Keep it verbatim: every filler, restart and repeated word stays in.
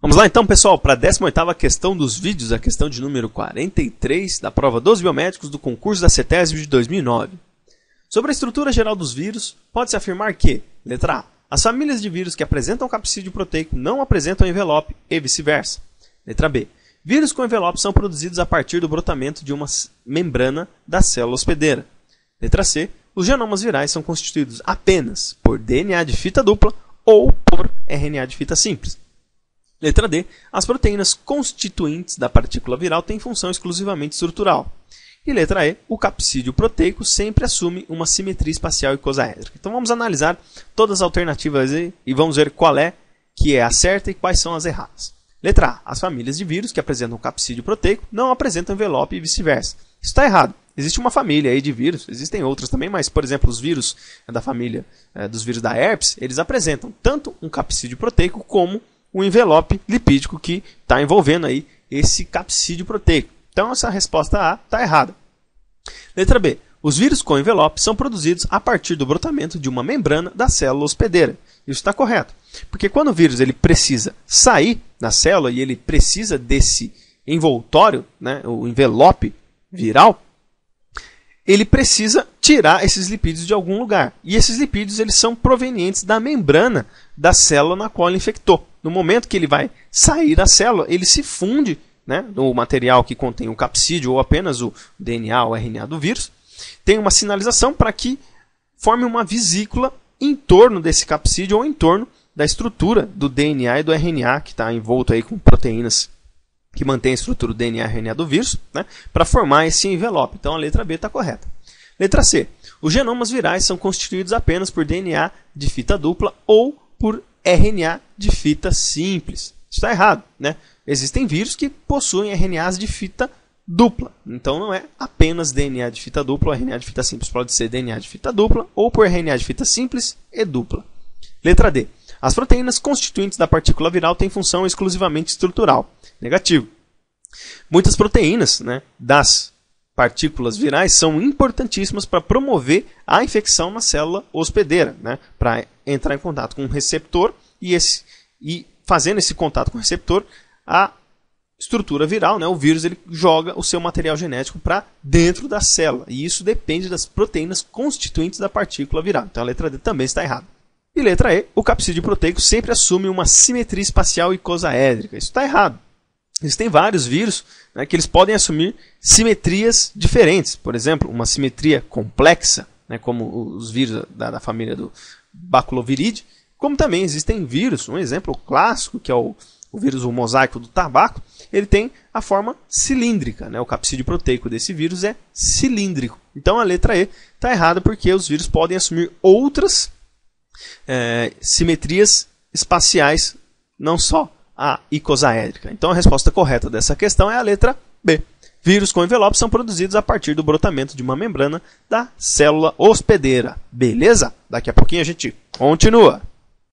Vamos lá então, pessoal, para a décima oitava questão dos vídeos, a questão de número quarenta e três da prova dos biomédicos do concurso da CETESB de dois mil e nove. Sobre a estrutura geral dos vírus, pode-se afirmar que, letra A, as famílias de vírus que apresentam capsídeo proteico não apresentam envelope e vice-versa. Letra B, vírus com envelope são produzidos a partir do brotamento de uma membrana da célula hospedeira. Letra C, os genomas virais são constituídos apenas por D N A de fita dupla ou por R N A de fita simples. Letra D, as proteínas constituintes da partícula viral têm função exclusivamente estrutural. E letra E, o capsídeo proteico sempre assume uma simetria espacial icosaédrica. Então vamos analisar todas as alternativas aí e vamos ver qual é que é a certa e quais são as erradas. Letra A, as famílias de vírus que apresentam capsídeo proteico não apresentam envelope e vice-versa. Isso está errado. Existe uma família aí de vírus, existem outras também, mas, por exemplo, os vírus da família é, dos vírus da herpes, eles apresentam tanto um capsídeo proteico como um envelope lipídico que está envolvendo aí esse capsídeo proteico. Então, essa resposta A está errada. Letra B. Os vírus com envelope são produzidos a partir do brotamento de uma membrana da célula hospedeira. Isso está correto. Porque quando o vírus ele precisa sair da célula e ele precisa desse envoltório, né, o envelope viral, ele precisa tirar esses lipídios de algum lugar. E esses lipídios eles são provenientes da membrana da célula na qual ele infectou. No momento que ele vai sair da célula, ele se funde, né, no material que contém o capsídeo ou apenas o D N A ou R N A do vírus. Tem uma sinalização para que forme uma vesícula em torno desse capsídeo ou em torno da estrutura do D N A e do R N A, que está envolto aí com proteínas que mantém a estrutura do D N A e R N A do vírus, né, para formar esse envelope. Então a letra B está correta. Letra C. Os genomas virais são constituídos apenas por D N A de fita dupla ou por R N A de fita simples. Isso está errado, né? Existem vírus que possuem R N As de fita dupla. Então não é apenas D N A de fita dupla ou R N A de fita simples. Pode ser D N A de fita dupla ou por R N A de fita simples e dupla. Letra D. As proteínas constituintes da partícula viral têm função exclusivamente estrutural. Negativo. Muitas proteínas, né, das partículas virais são importantíssimas para promover a infecção na célula hospedeira, né, para entrar em contato com o receptor e, esse, e fazendo esse contato com o receptor, a estrutura viral, né, o vírus, ele joga o seu material genético para dentro da célula. E isso depende das proteínas constituintes da partícula viral. Então a letra D também está errada. E letra E, o capsídeo proteico sempre assume uma simetria espacial icosaédrica. Isso está errado. Existem vários vírus, né, que eles podem assumir simetrias diferentes. Por exemplo, uma simetria complexa, né, como os vírus da, da família do Baculoviridae. Como também existem vírus, um exemplo clássico, que é o, o vírus o mosaico do tabaco, ele tem a forma cilíndrica, né? O capsídeo proteico desse vírus é cilíndrico. Então a letra E está errada porque os vírus podem assumir outras é, simetrias espaciais, não só a icosaédrica. Então a resposta correta dessa questão é a letra B. Vírus com envelope são produzidos a partir do brotamento de uma membrana da célula hospedeira. Beleza? Daqui a pouquinho a gente continua.